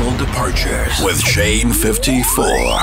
International Departures with Shane 54.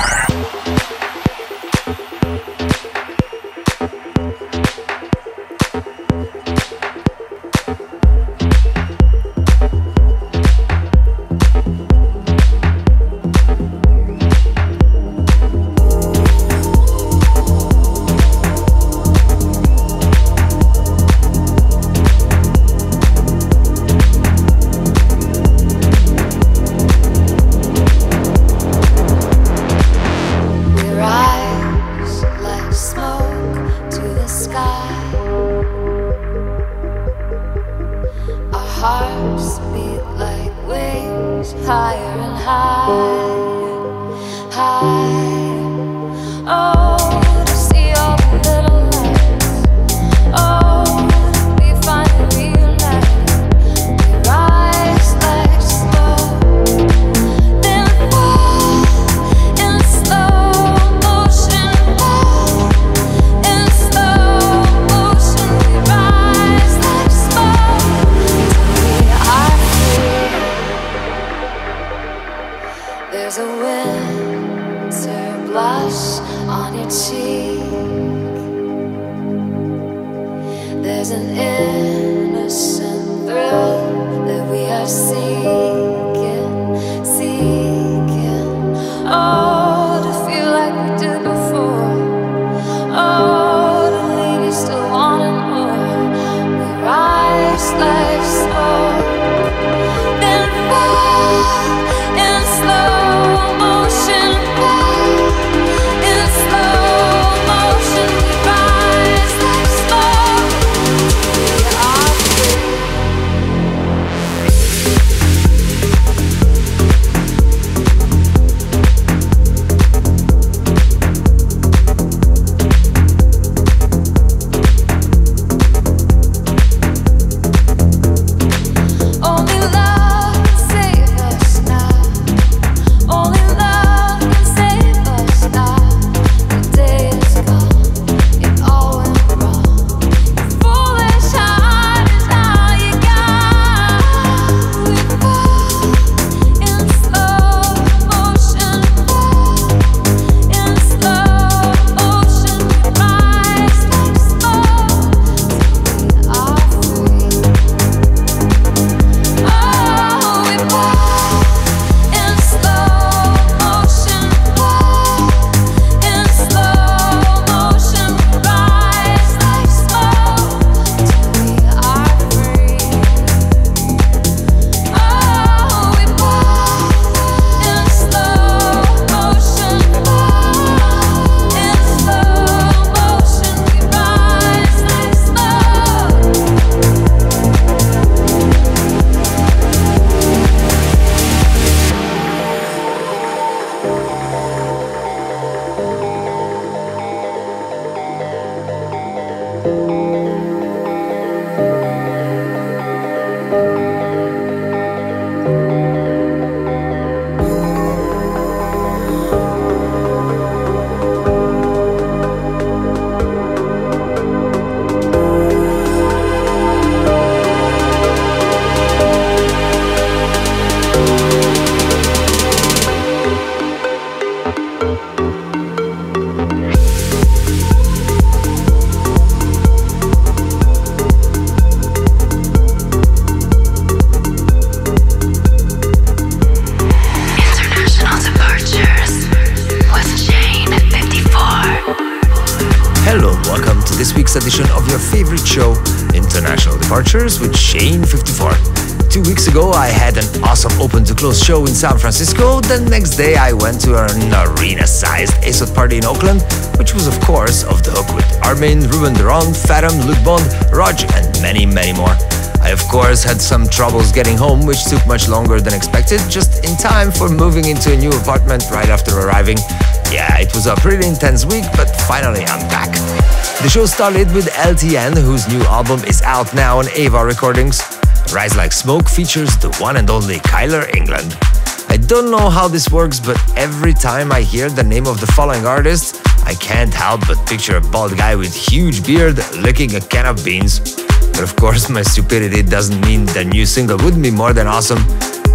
Edition of your favorite show, International Departures with Shane 54. 2 weeks ago I had an awesome open to close show in San Francisco. The next day I went to an arena-sized ASOT party in Oakland, which was of course off the hook with Armin, Ruben Durand, Fathom, Luke Bond, Rog and many more. I of course had some troubles getting home, which took much longer than expected, just in time for moving into a new apartment right after arriving. Yeah, it was a pretty intense week, but finally I'm back. The show started with LTN, whose new album is out now on Ava Recordings. Rise Like Smoke features the one and only Kyler England. I don't know how this works, but every time I hear the name of the following artist, I can't help but picture a bald guy with huge beard licking a can of beans. But of course, my stupidity doesn't mean the new single wouldn't be more than awesome.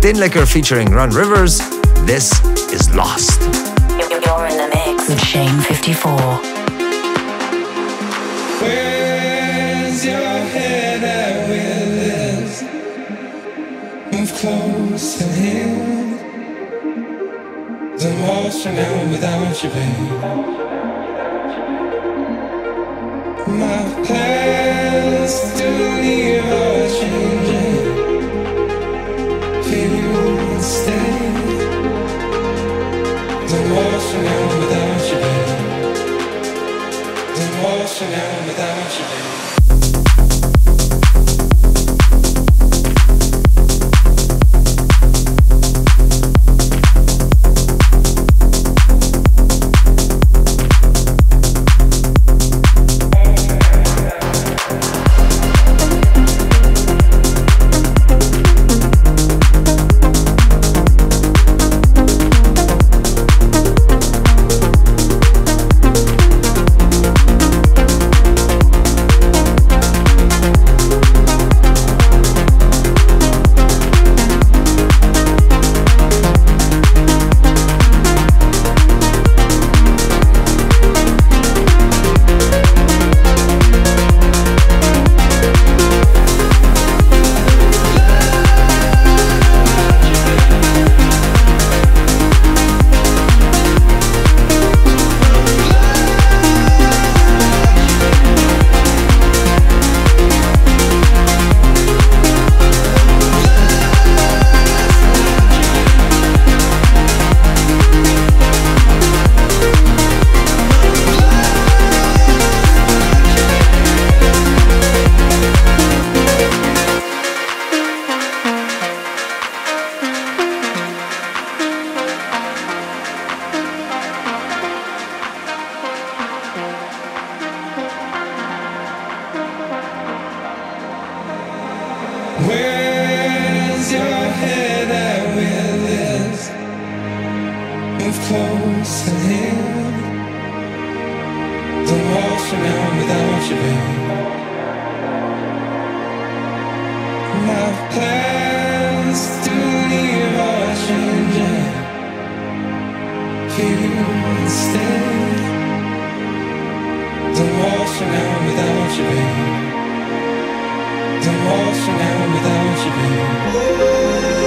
Tinlicker featuring Ron Rivers. This is Lost. You're in the mix with Shane 54. Where's your head at with this? Move close to him. The walls from now without you, babe. My plans to leave are changing. Feel you stay. The walls from now without you, babe. The walls from now without you, babe. Where's your head at with this? Move close to him. The walls from now without you, babe. My plans to leave are changing. Feel you stay. The walls from now without you, babe. The walls from now without you, babe.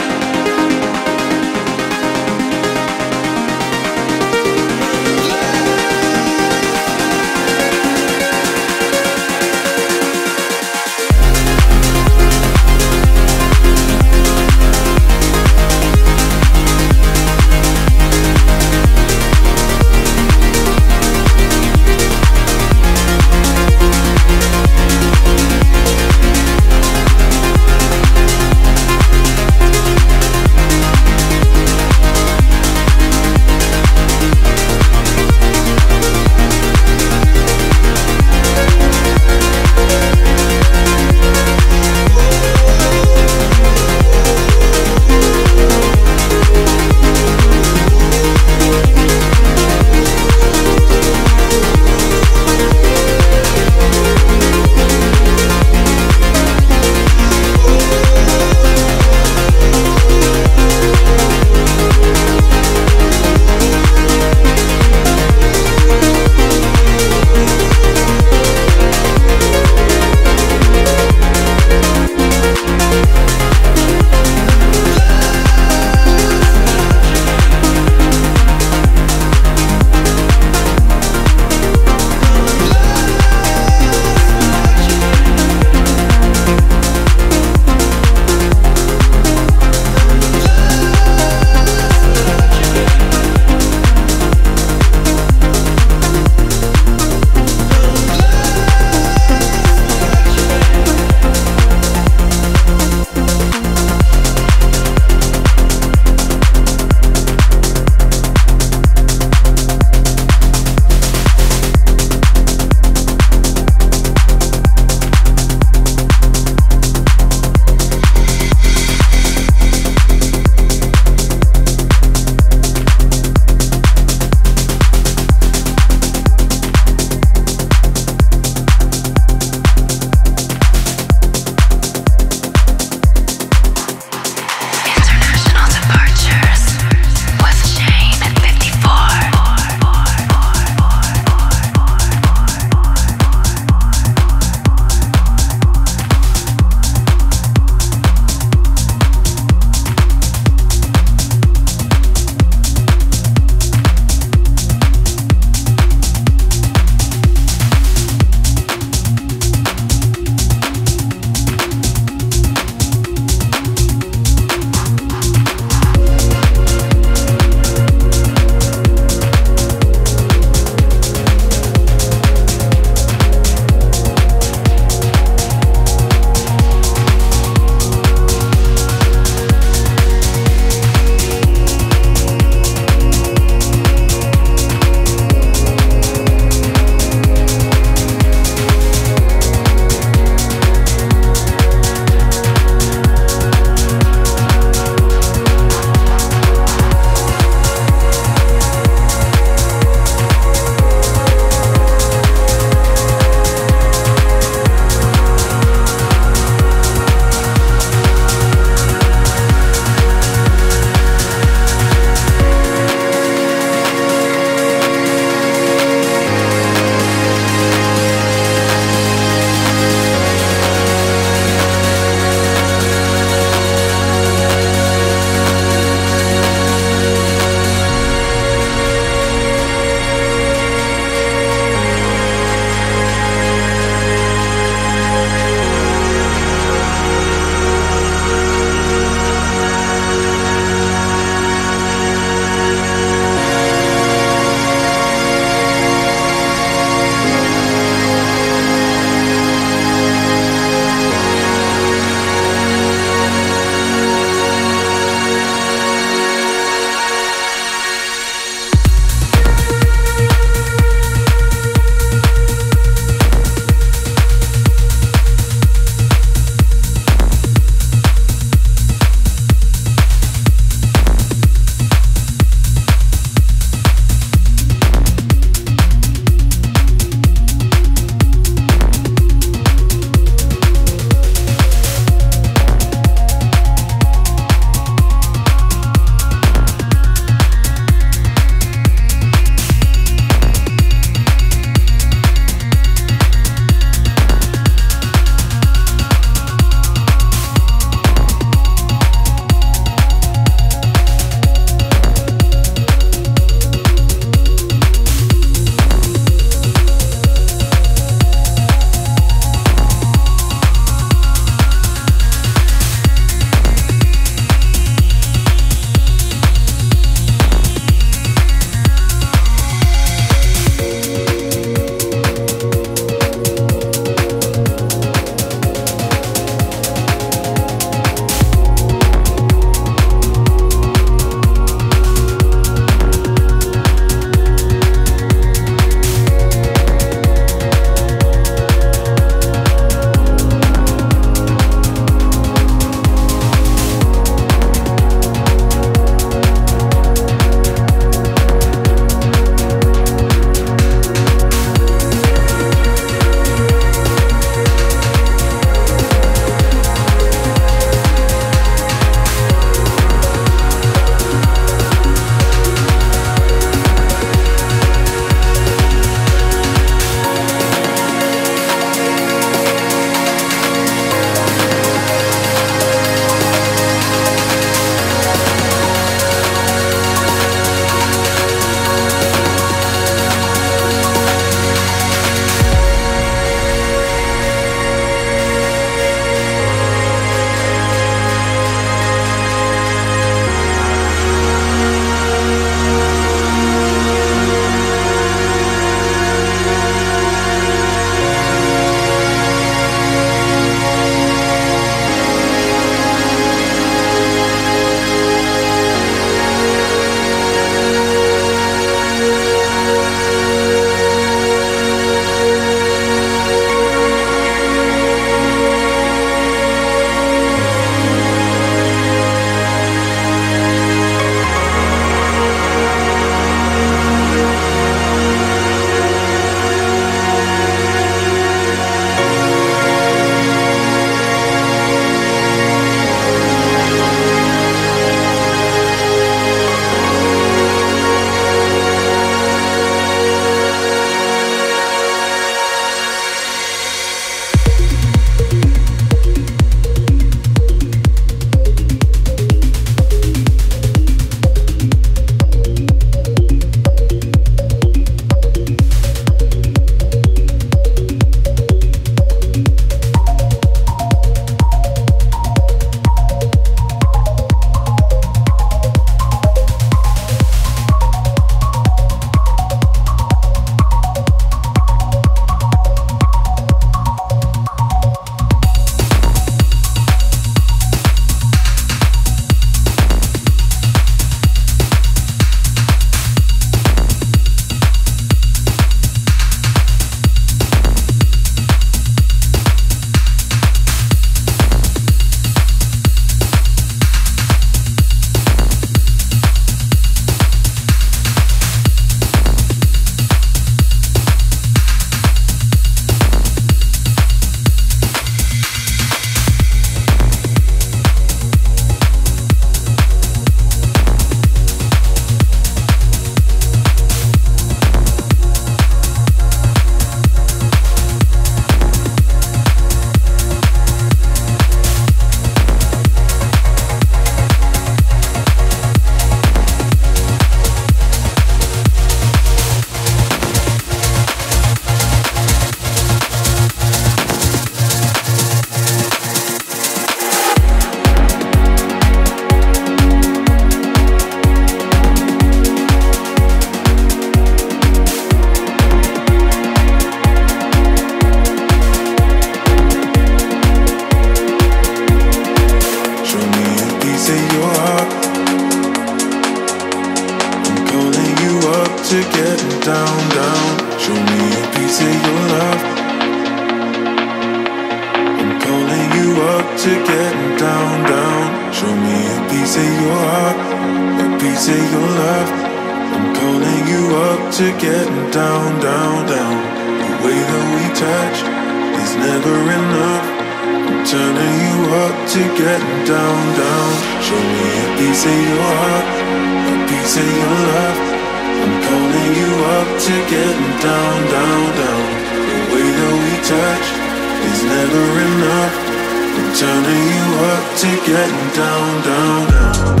piece of your love. I'm calling you up to getting down, down, down. The way that we touch is never enough. I'm turning you up to getting down, down. Show me a piece of your heart, a piece of your love. I'm calling you up to getting down, down, down. The way that we touch is never enough. I'm turning you up to getting down, down, down.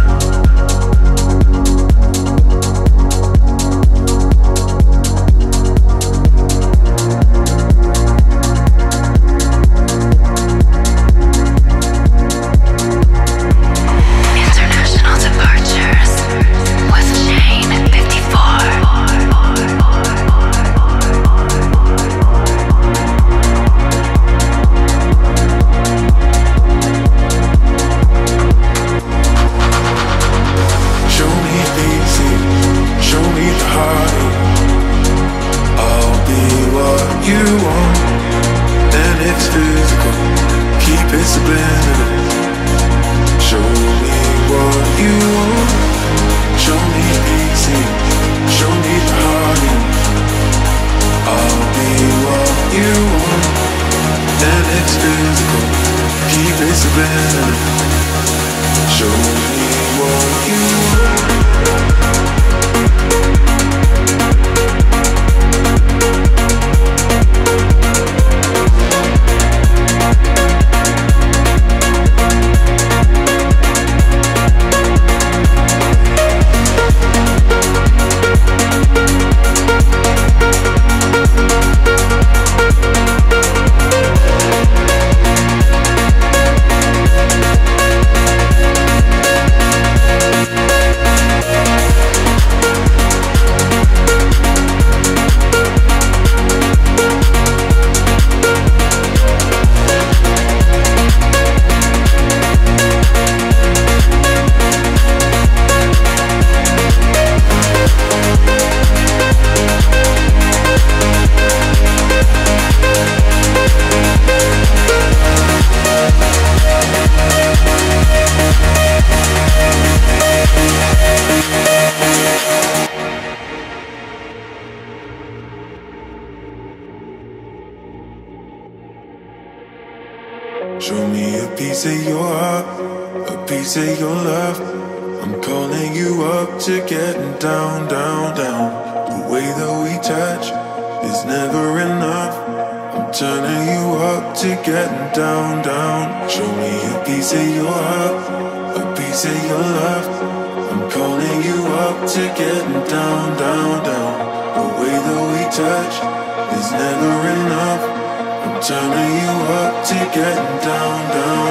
Show me a piece of your heart, a piece of your love. I'm calling you up to getting down, down, down. The way that we touch is never enough. I'm turning you up to getting down, down. Show me a piece of your heart, a piece of your love. I'm calling you up to getting down, down, down. The way that we touch is never enough. I'm turning you up to getting down, down,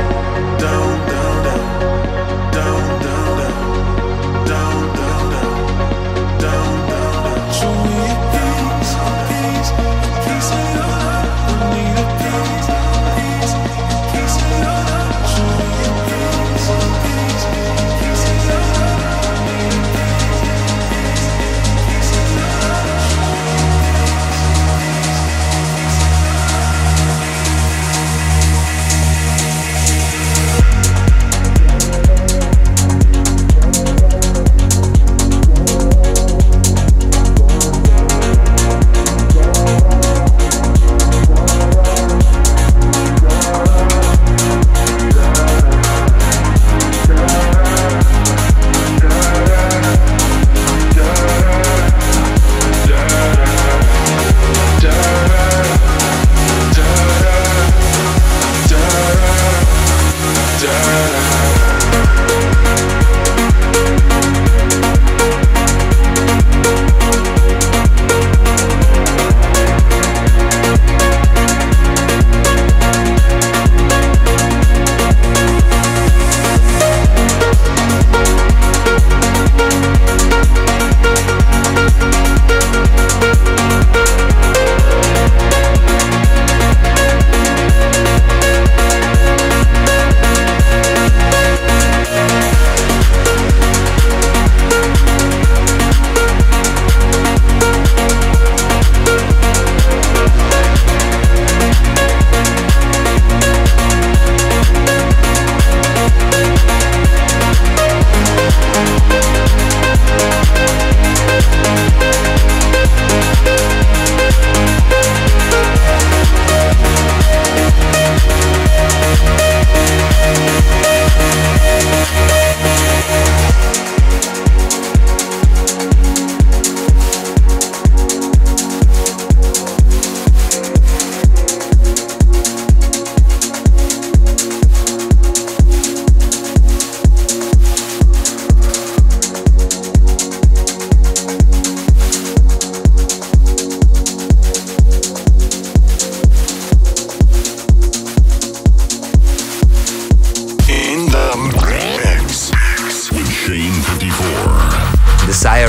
down, down, down, down, down, down, down, down, down, down, down. Show me a piece, a piece, a piece of your love. I need a piece, a piece, a piece of your love. Show me a piece, a piece, a piece of your love. I need a piece, a piece of your love. Show me a piece, a piece.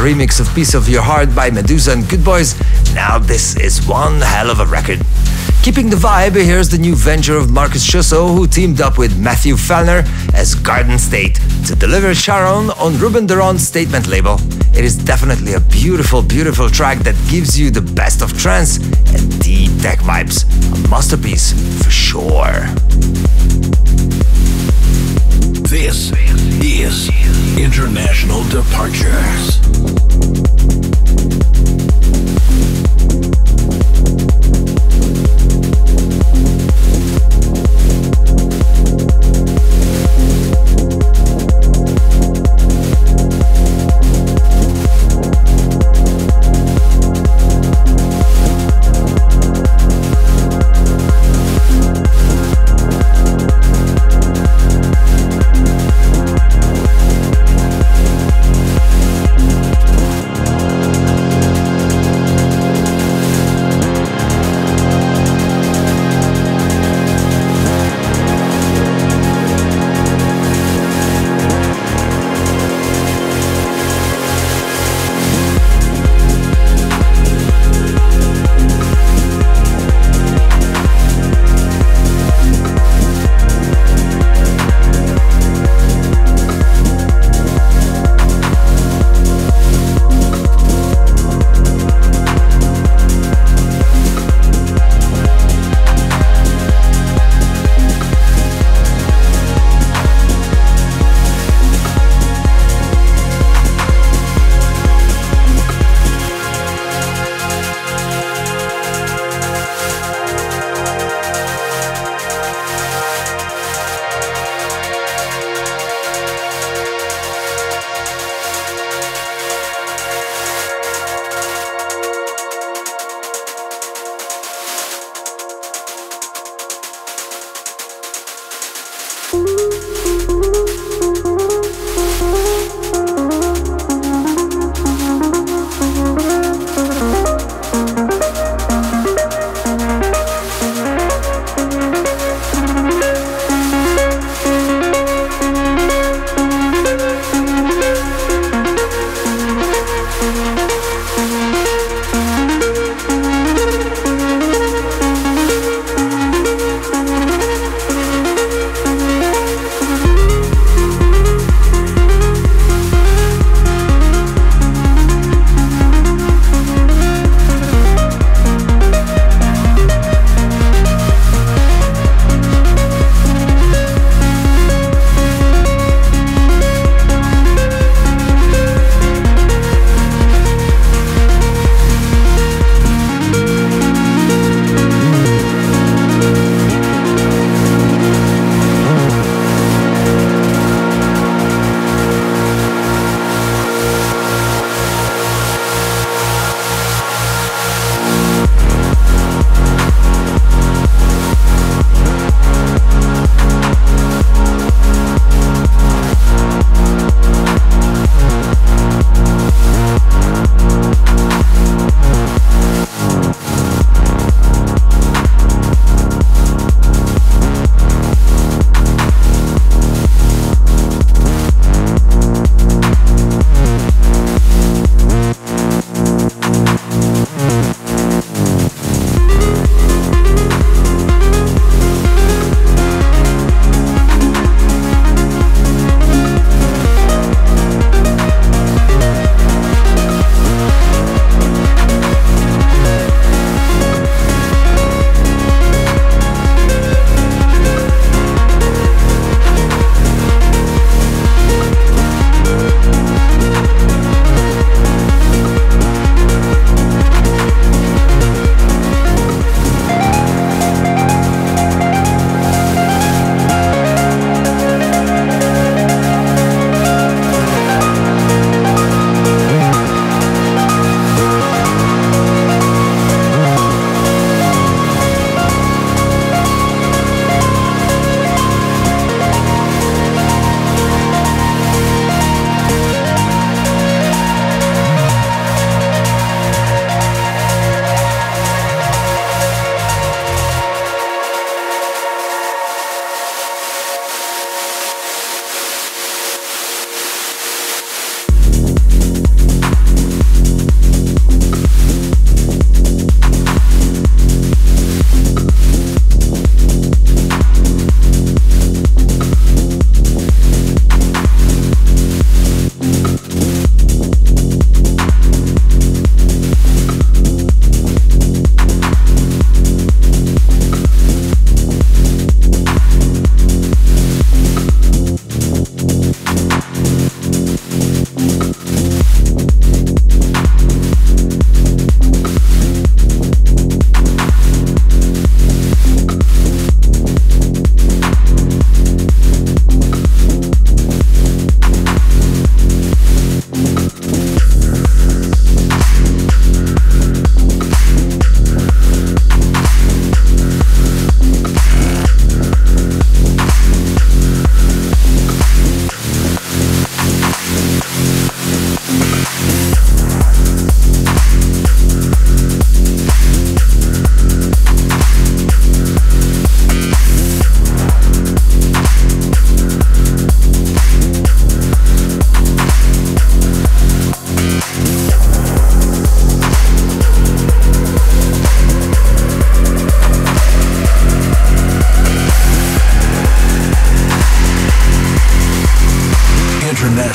remix of Piece of Your Heart by Medusa and Good Boys. Now this is one hell of a record. Keeping the vibe, here's the new venture of Marcus Chosso, who teamed up with Matthew Fellner as Garden State to deliver Sharon on Ruben de Ronde's Statement label. It is definitely a beautiful, beautiful track that gives you the best of trance and deep tech vibes. A masterpiece for sure. This is International Departures.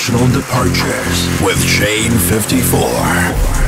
International Departures with Shane 54.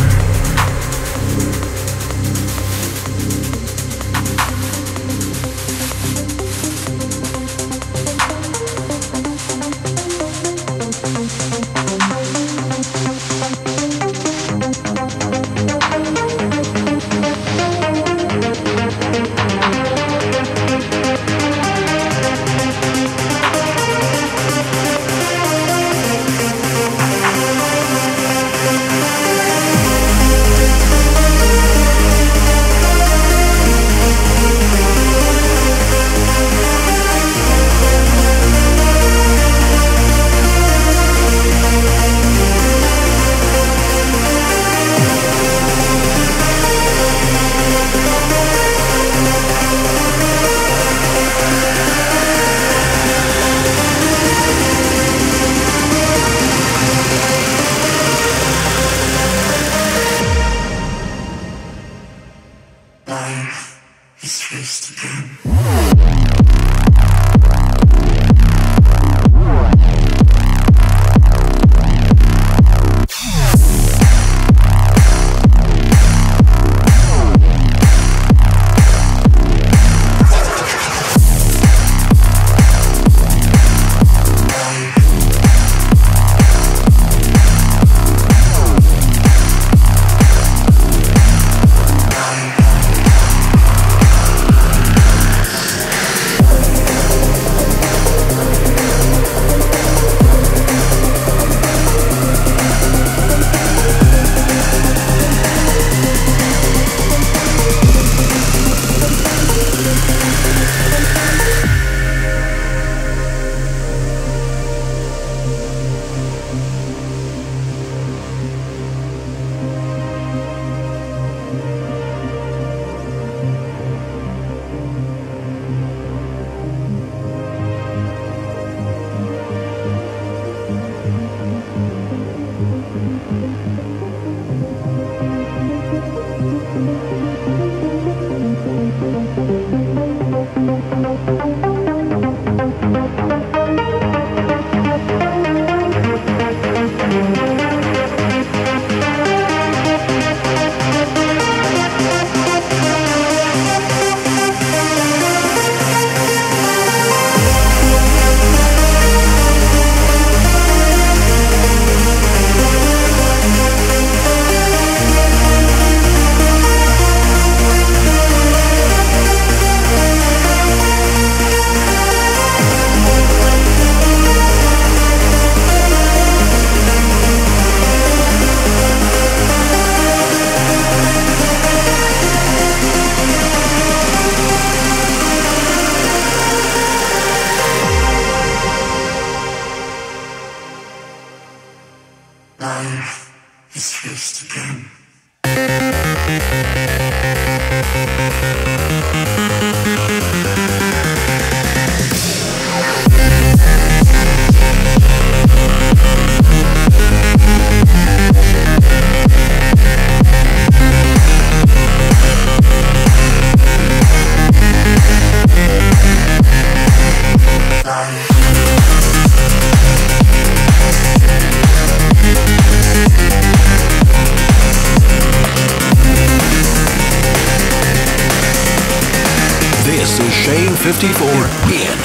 This is Shane 54 in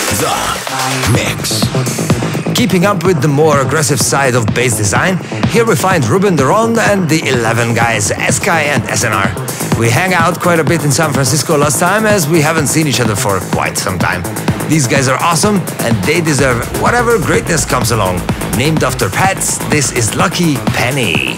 the mix. Keeping up with the more aggressive side of bass design, here we find Ruben de Ronde and the 11 guys, Sky and SNR. We hang out quite a bit in San Francisco last time, as we haven't seen each other for quite some time. These guys are awesome and they deserve whatever greatness comes along. Named after pets, this is Lucky Penny.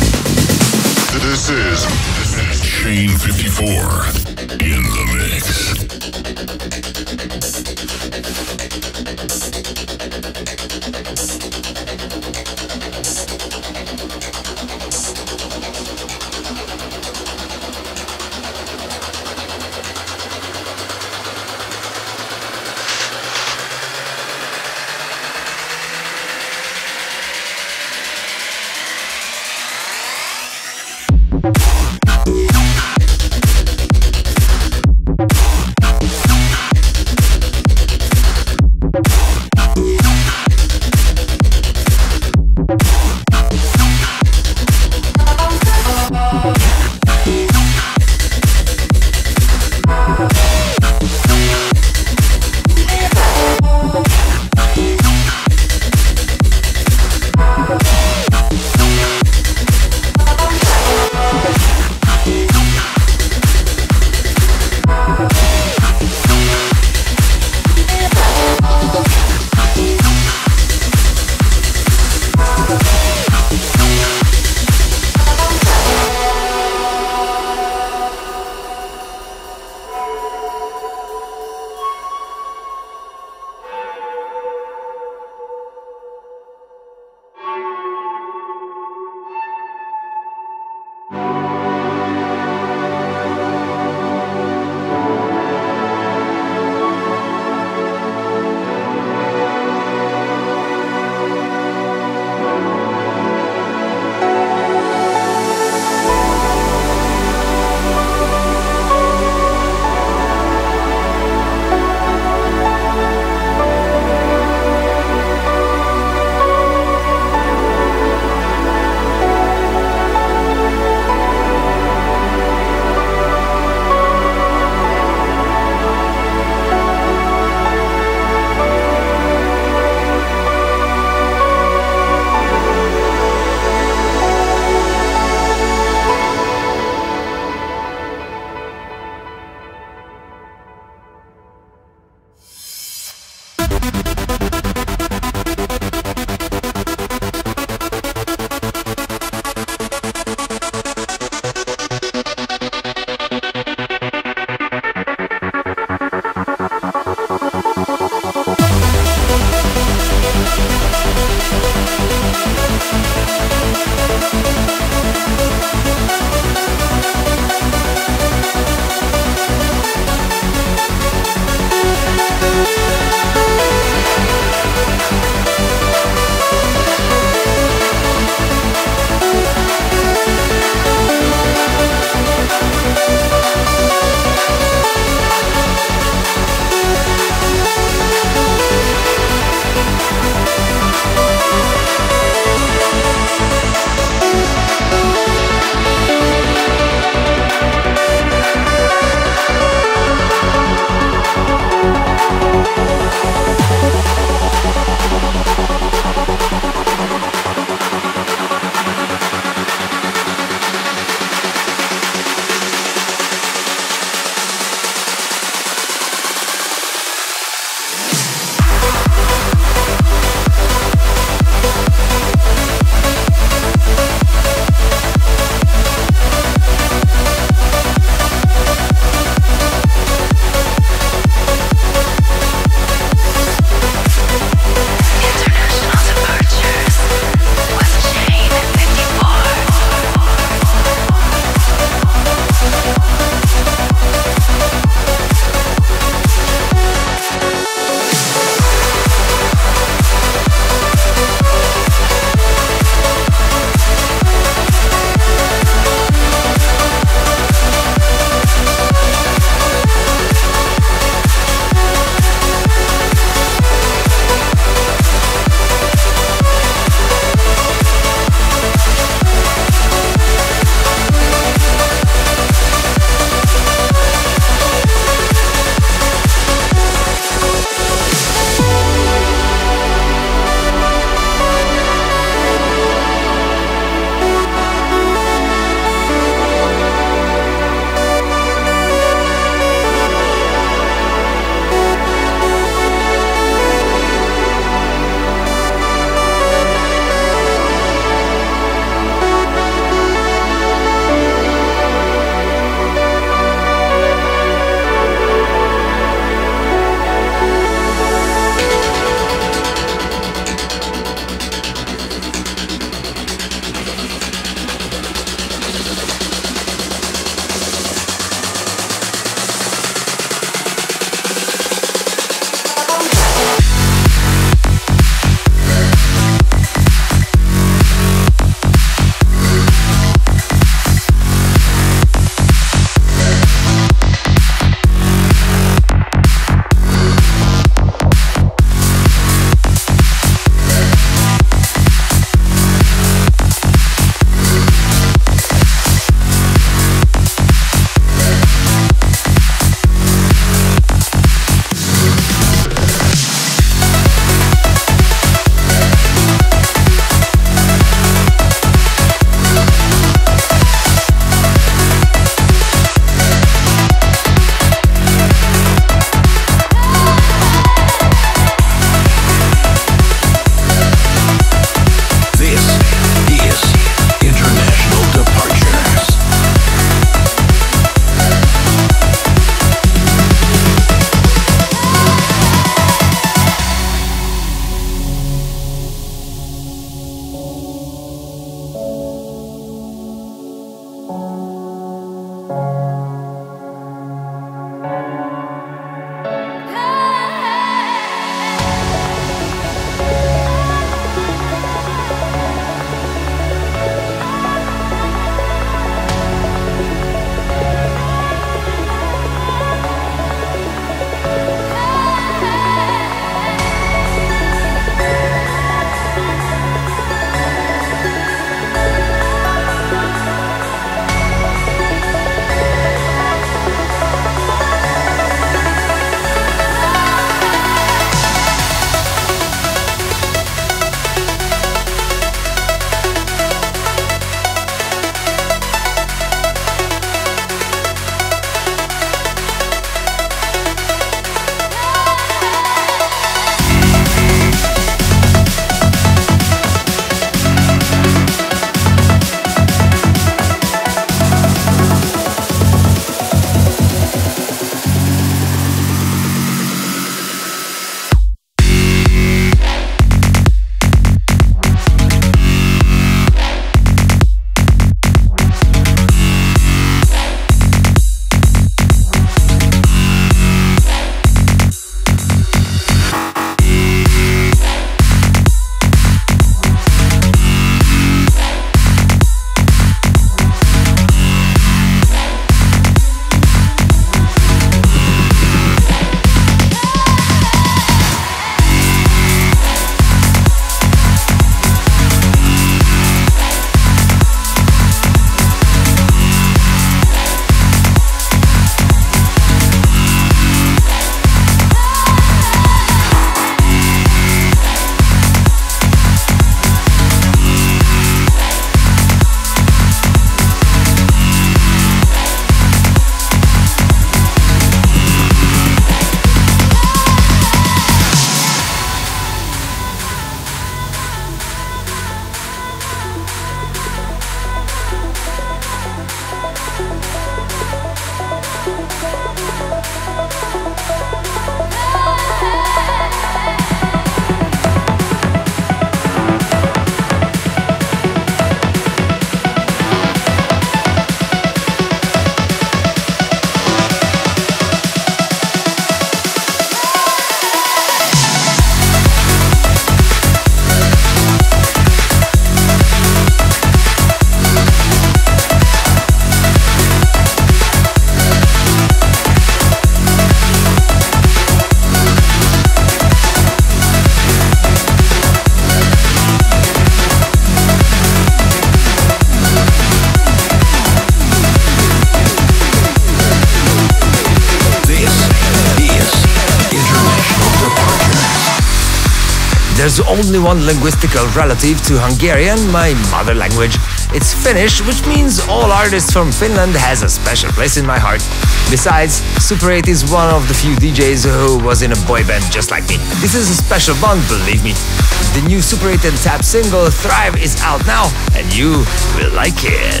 There's only one linguistical relative to Hungarian, my mother language. It's Finnish, which means all artists from Finland has a special place in my heart. Besides, Super 8 is one of the few DJs who was in a boy band just like me. This is a special bond, believe me. The new Super 8 and Tap single Thrive is out now, and you will like it.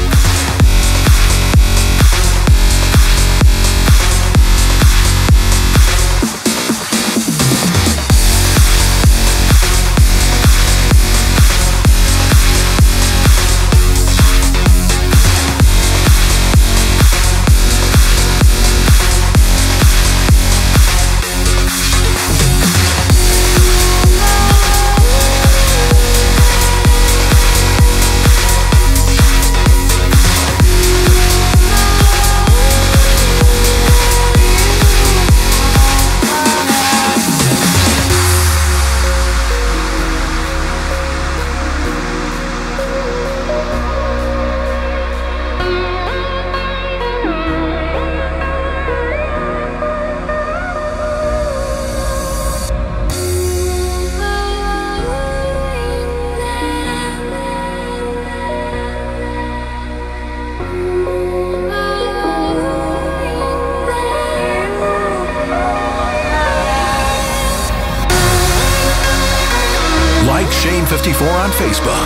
Like Shane 54 on Facebook.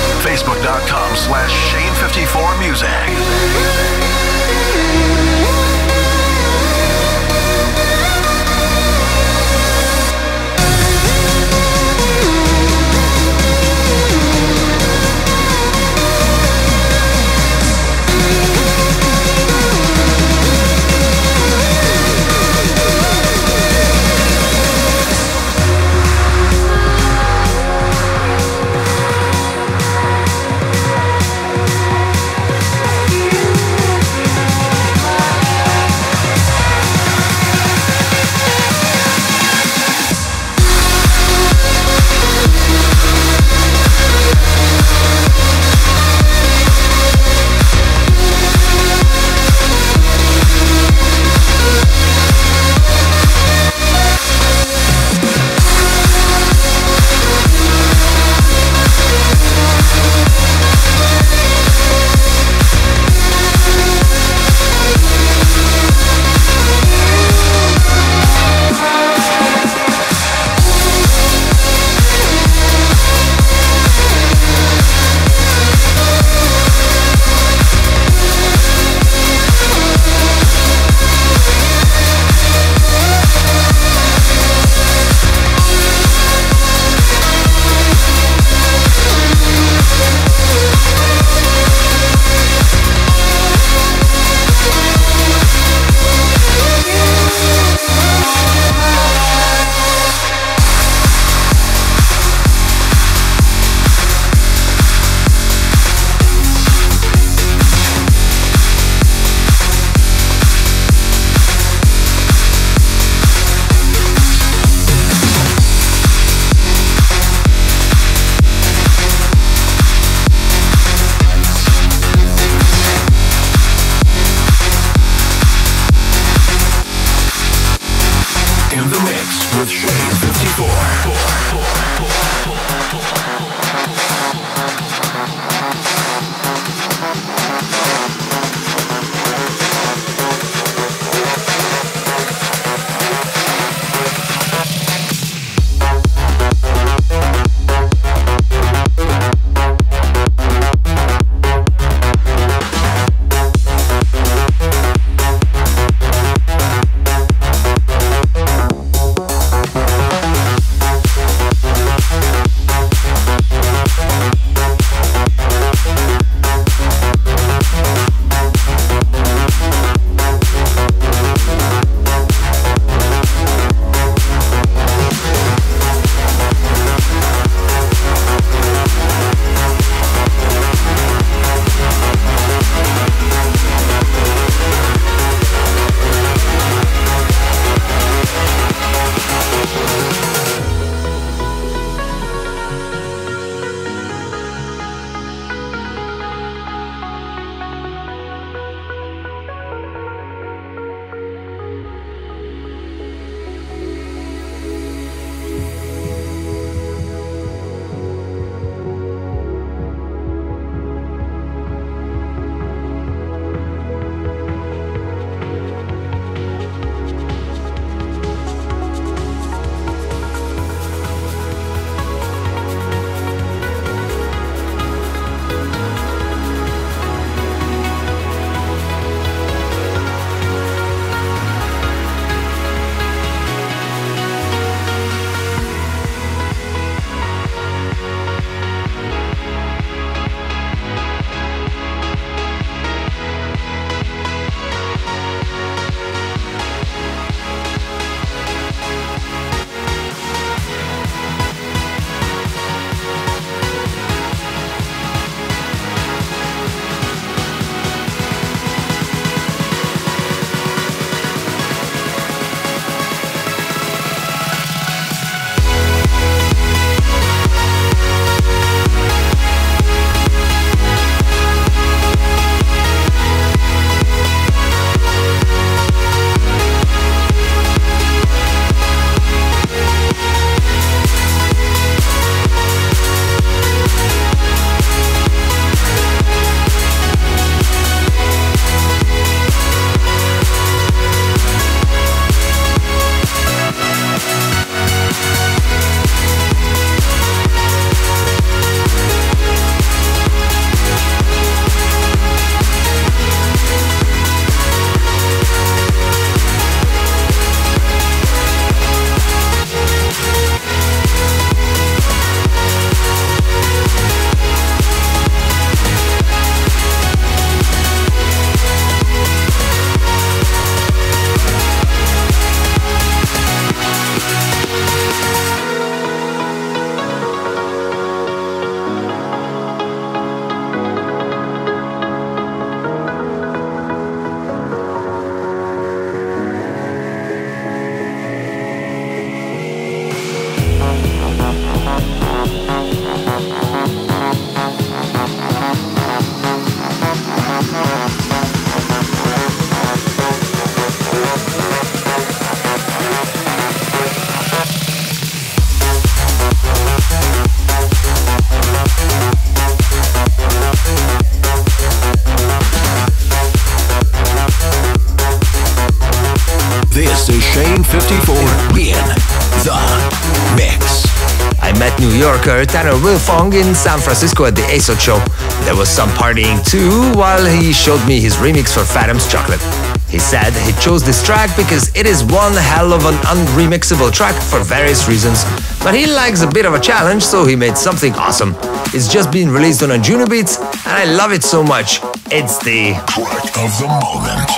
Facebook.com/Shane54Music. New Yorker Tanner Wilfong in San Francisco at the ASOT show. There was some partying too while he showed me his remix for Phantom's Chocolate. He said he chose this track because it is one hell of an unremixable track for various reasons, but he likes a bit of a challenge, so he made something awesome. It's just been released on Anjunabeats and I love it so much. It's the track of the moment.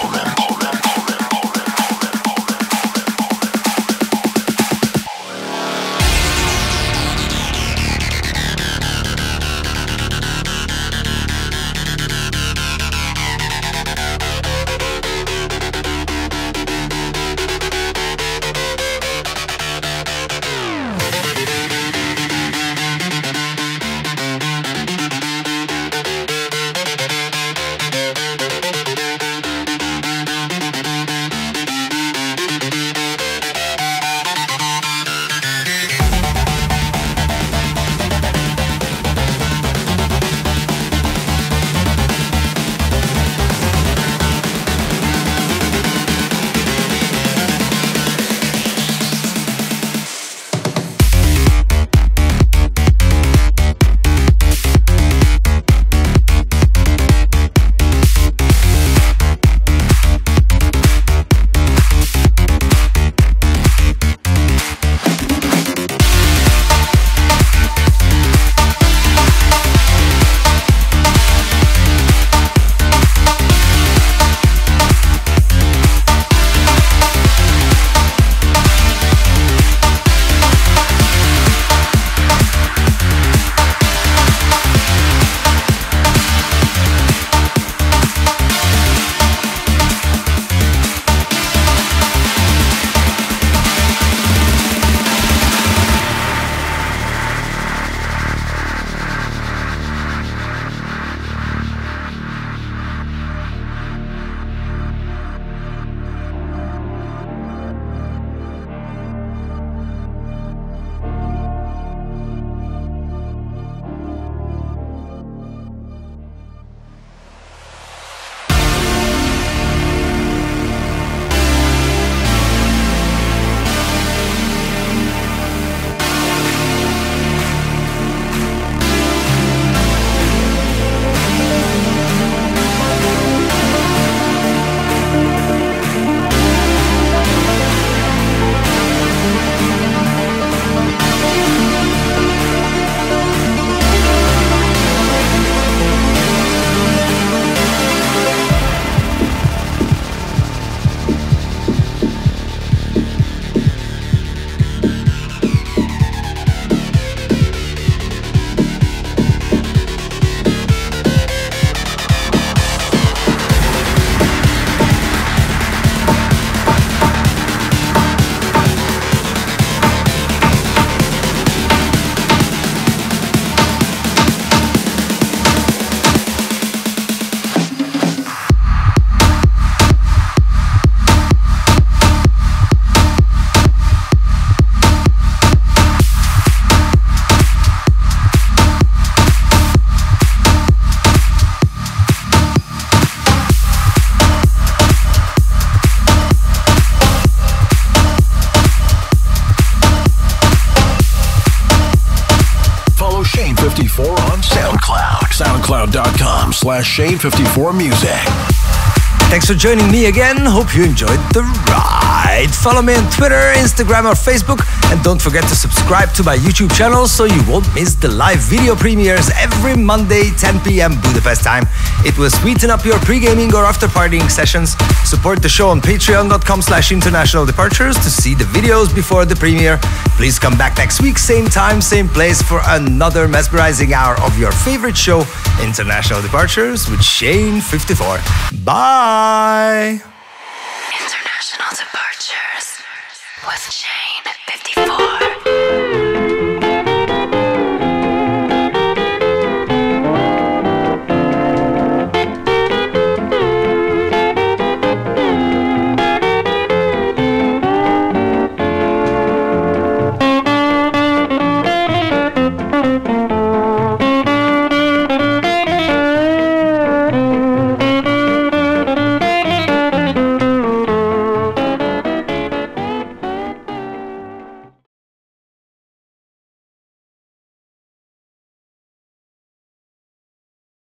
Shane54 on SoundCloud. SoundCloud.com/Shane54Music. Thanks for joining me again. Hope you enjoyed the ride. Follow me on Twitter, Instagram or Facebook. And don't forget to subscribe to my YouTube channel so you won't miss the live video premieres every Monday, 10 p.m. Budapest time. It will sweeten up your pre-gaming or after-partying sessions. Support the show on patreon.com/international departures to see the videos before the premiere. Please come back next week, same time, same place for another mesmerizing hour of your favorite show, International Departures with Shane54. Bye! International Departures with Shane54.